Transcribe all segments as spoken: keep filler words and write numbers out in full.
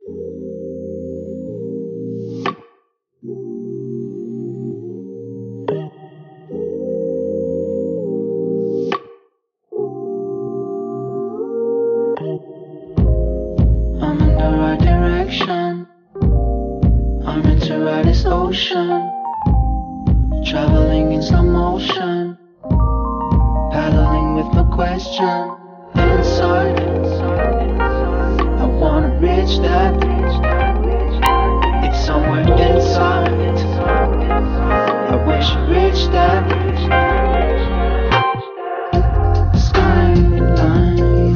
I'm in the right direction. I'm meant to ride this ocean, traveling in slow motion, paddling with my question inside. I wanna reach that. It's somewhere inside. I wish I reached that. Skyline,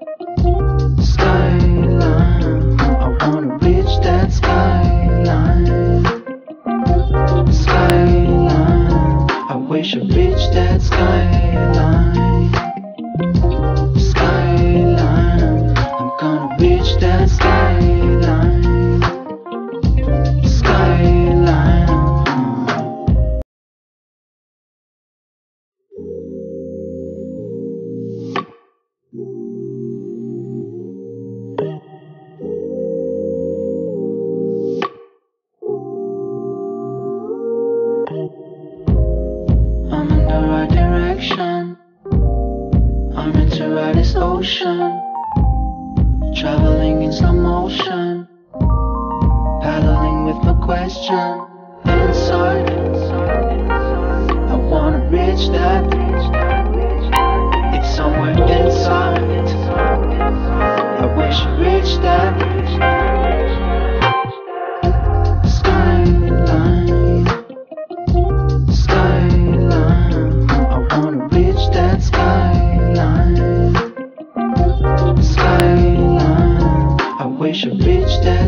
skyline. I wanna reach that skyline. Skyline, I wish I reached that skyline. Skyline, I'm gonna reach that skyline. Skyline. I'm in the right direction. I'm meant to ride this ocean, traveling in slow motion, paddling with my question inside. I wanna reach that. It's somewhere inside. I wish I reached that. Skyline, skyline. I wanna reach that skyline. Skyline, I wish I reached that.